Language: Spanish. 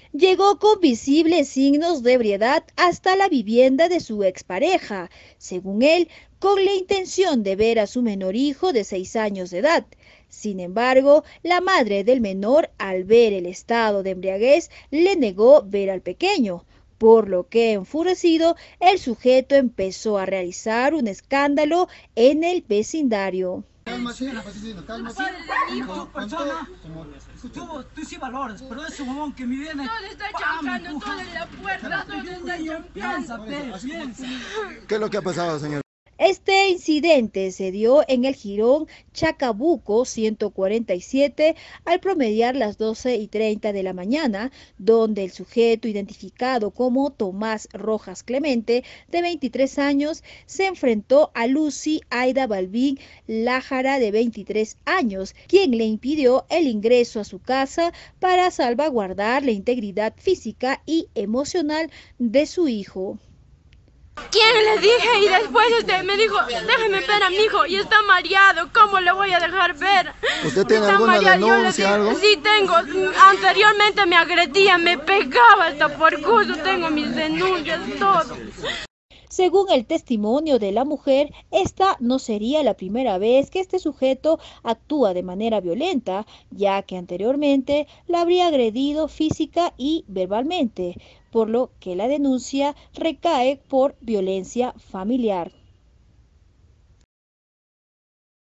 llegó con visibles signos de ebriedad hasta la vivienda de su expareja, según él, con la intención de ver a su menor hijo de 6 años de edad. Sin embargo, la madre del menor, al ver el estado de embriaguez, le negó ver al pequeño, por lo que, enfurecido, el sujeto empezó a realizar un escándalo en el vecindario. Calma, señora, calma, sí. Tú, persona, tú sí valoras, pero ese huevón que me viene... ¿Dónde está chancando? ¿Dónde en la puerta? ¿Dónde está chancando? Piensa. ¿Qué es lo que ha pasado, señor? Este incidente se dio en el jirón Chacabuco 147 al promediar las 12:30 de la mañana, donde el sujeto identificado como Tomás Rojas Clemente, de 23 años, se enfrentó a Lucy Aida Balbín Lájara, de 23 años, quien le impidió el ingreso a su casa para salvaguardar la integridad física y emocional de su hijo. ¿Quién le dije? Y después me dijo, déjeme ver a mi hijo y está mareado, ¿cómo le voy a dejar ver? ¿Usted tiene Está alguna mareado. denuncia, algo? Sí tengo, anteriormente me agredía, me pegaba hasta por gusto, tengo mis denuncias, todo. Según el testimonio de la mujer, esta no sería la primera vez que este sujeto actúa de manera violenta, ya que anteriormente la habría agredido física y verbalmente, por lo que la denuncia recae por violencia familiar.